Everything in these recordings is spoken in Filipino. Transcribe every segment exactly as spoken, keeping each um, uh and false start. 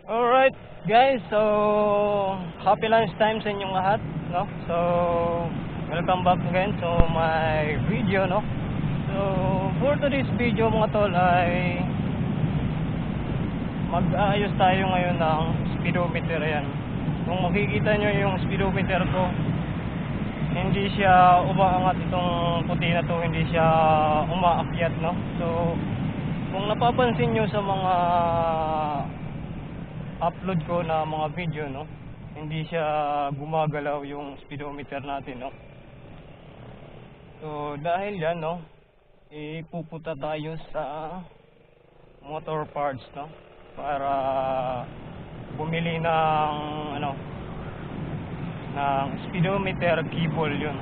Alright guys, so happy lunch time sa inyong lahat, no? So welcome back again to my video, no? So for today's video mga tol ay mag-aayos tayo ngayon ng speedometer. Ayan, kung makikita nyo yung speedometer ko, hindi siya umaangat, itong puti na to hindi siya umaakyat, no? So kung napapansin nyo sa mga upload ko na mga video, no, hindi siya gumagalaw yung speedometer natin, no. So dahil yan, no, ipupunta tayo sa motor parts, no, para bumili ng ano ng speedometer cable. Yun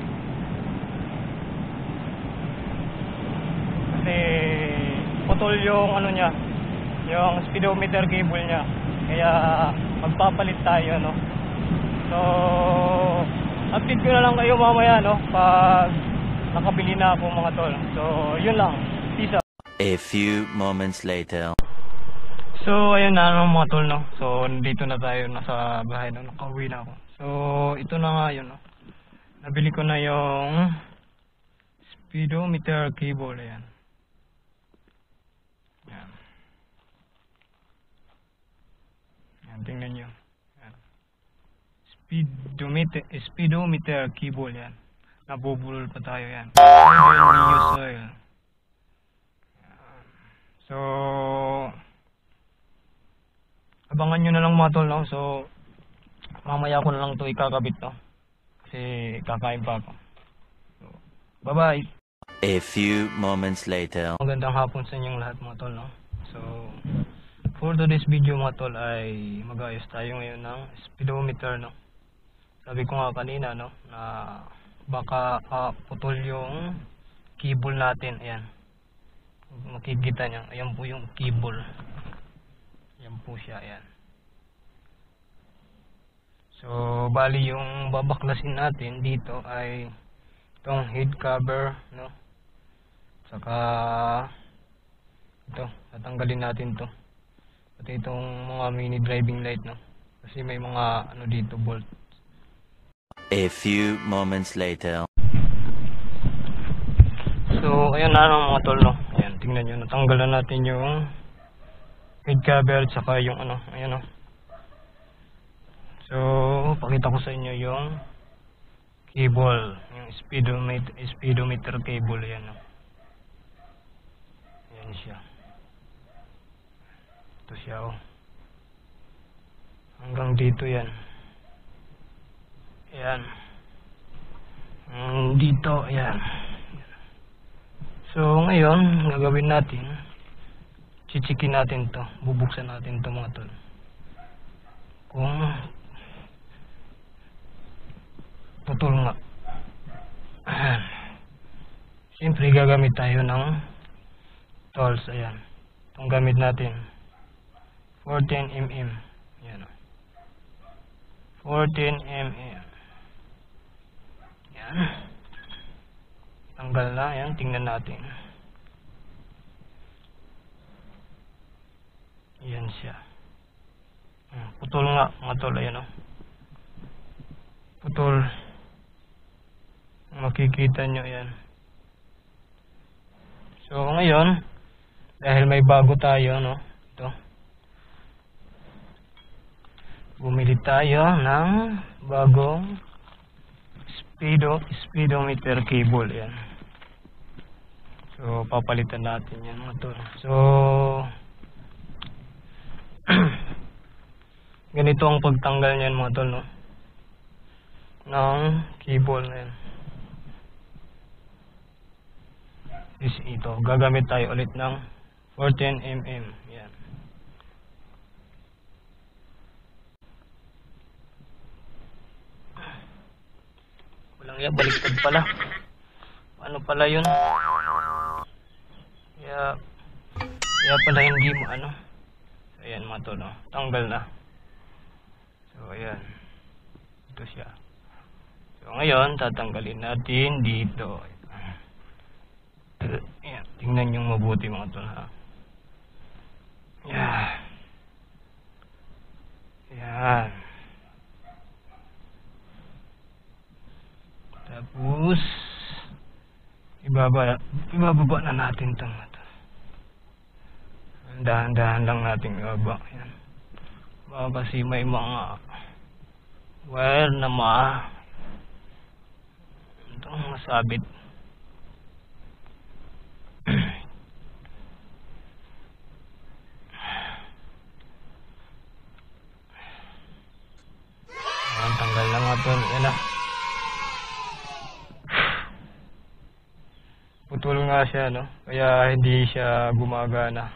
kasi putol yung ano niya, yung speedometer cable niya, kaya magpapalit tayo, no. So update ko na lang kayo mamaya, no, pag nakabili na ako mga tol. So yun lang, peace out. A few moments later. So ayun na ano, mga tol, no. So nandito na tayo, nasa bahay na, nakauwi na ako. So ito na nga yun, no, nabili ko na yung speedometer cable. Ayan, ayan. Tingnan nyo, yan. Speedometer, speedometer cable yan. Nabubulol pa tayo yan. New soil. So abangan nyo na lang mga tol, no? So mamaya ko na lang ito ikakabit, no? Kasi kakain pa ako. So bye bye. A few moments later. Magandang hapon sa inyong lahat mga tol, no? So for today's video mga tol ay mag-ayos tayo ngayon ng speedometer, no. Sabi ko nga kanina, no, na baka uh, putol yung cable natin. Ayan, makikita nyo, ayan po yung cable, ayan po siya, ayan. So bali yung babaklasin natin dito ay itong head cover, no, saka ito, tatanggalin natin to, pati itong mga mini driving light, no, kasi may mga ano dito, bolt. A few moments later. So ayan na ano, mga tol, no. Ayan, tingnan nyo, natanggalan natin yung head cover at saka yung ano, ayan, no. So pakita ko sa inyo yung cable, yung speedometer, speedometer cable. Ayan, no. Ayan siya. Ito siya, oh. Hanggang dito yan. Ayan. Hanggang dito, ayan. So ngayon, gagawin natin, chichikin natin to, bubuksan natin to mga tol. Kung putol nga. Ayan. Siyempre gagamit tayo ng tools. Ayan. Itong gamit natin, fourteen millimeter. Yan, fourteen millimeter. Yan. Tanggal na. Yan, tingnan natin. Yan siya. Putol nga mga tol. Ayan, oh. Putol. Makikita nyo yan. So ngayon, dahil may bago tayo, no, ito, bumili tayo ng bagong speedo speedometer cable. Yan. So papalitan natin yan mga tol. So ganito ang pagtanggal niyan mga tol, no, ng cable na yan. Is ito, gagamit tayo ulit ng fourteen millimeter. Yan. Walang ya, baliktad pala. Ano pala yun? Kaya, kaya pala hindi mo ano. So, ayan mga tol, no? Tanggal na. So ayan, ito siya. So ngayon, tatanggalin natin dito. Ayan, tingnan yung mabuti mga tol, ha. Yeah. Yan. Tapos ibaba, ibababa na natin itong ito. Dahan-dahan lang natin ibaba. Yan. Baka kasi may mga wire na ma itong masabit. Yan, tanggal lang nga ito. Yan na. Putol nga siya, no? Kaya hindi siya gumagana.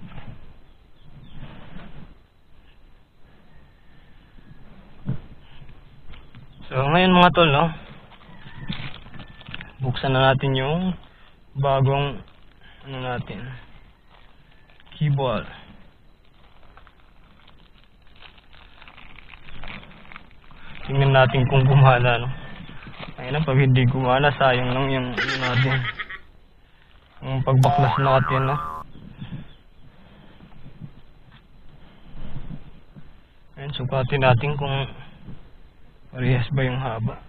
So ngayon mga tol, no? Buksan na natin yung bagong ano natin, keyboard. Tingnan natin kung gumana, no? Ayun na, pag hindi gumana, sayang lang yung ano natin, yung pagbaklas natin, no? Ayun, sukatin natin kung parehas ba yung haba.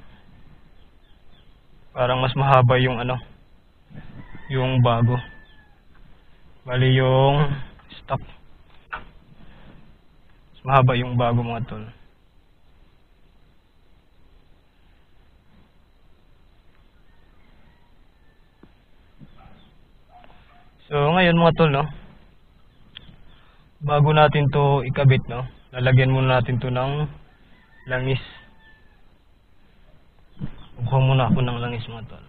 Parang mas mahaba yung ano, yung bago. Bali yung stock, mas mahaba yung bago mga tol. So ngayon mga tol, no, bago natin to ikabit, no, lalagyan muna natin to ng langis. Kuha muna ako ng langis mga tol.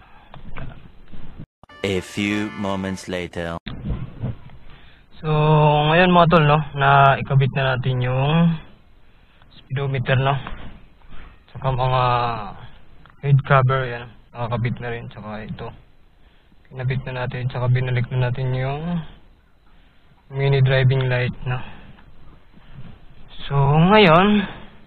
A few moments later. So ngayon mga tol, no, na ikabit na natin yung speedometer, no, saka mga head cover, yan, nakakabit na rin, saka ito kinabit na natin, saka binalik na natin yung mini driving light, no. So ngayon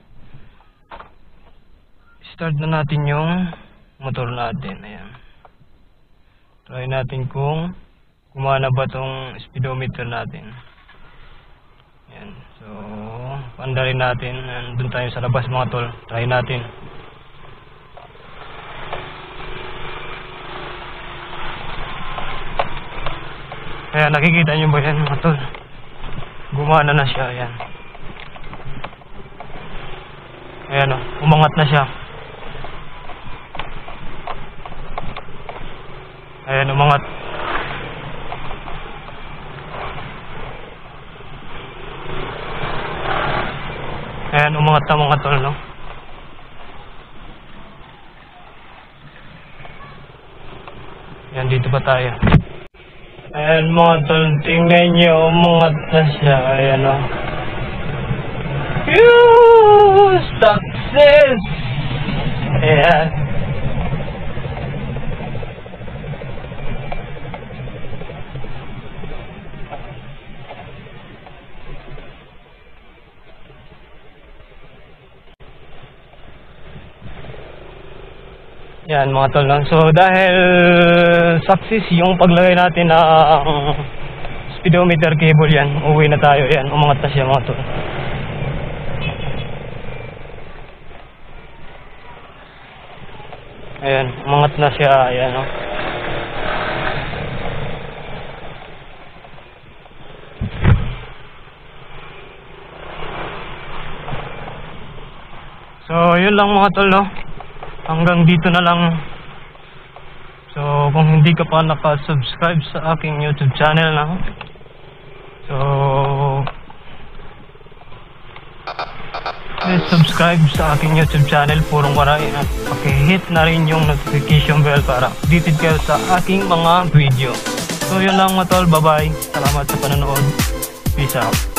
start na natin yung motor natin. Ayan, try natin kung gumana ba tong speedometer natin. Ayan, so pandarin natin, doon tayo sa labas mga tol, try natin. Ayan, nakikita nyo ba yan mga tol? Gumana na siya. Ayan, ayan o, umangat na siya. Ayan, umangat. Ayan, umangat na mga tol, no? Ayan, dito pa tayo. Ayan mga tol, tingnan nyo, umangat na siya. Ayan o. Yoo! Success! Ayan. Yan mga tol lang. So dahil success yung paglagay natin ng speedometer cable, yan, uwi na tayo. Yan, umangat na siya mga tol. Ayan, umangat na siya. Ayan o. So yun lang mga tol, no? Hanggang dito na lang. So kung hindi ka pa naka-subscribe sa aking YouTube channel, na so please subscribe sa aking YouTube channel, Purong Waray, at paki-hit na rin yung notification bell para updated kayo sa aking mga video. So yun lang mga tol, bye bye, salamat sa panonood, peace out.